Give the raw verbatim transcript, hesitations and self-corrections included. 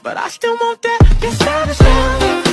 but I still want that. Your savage love.